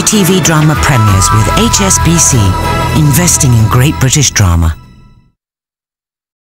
TV drama premieres with HSBC, investing in great British drama.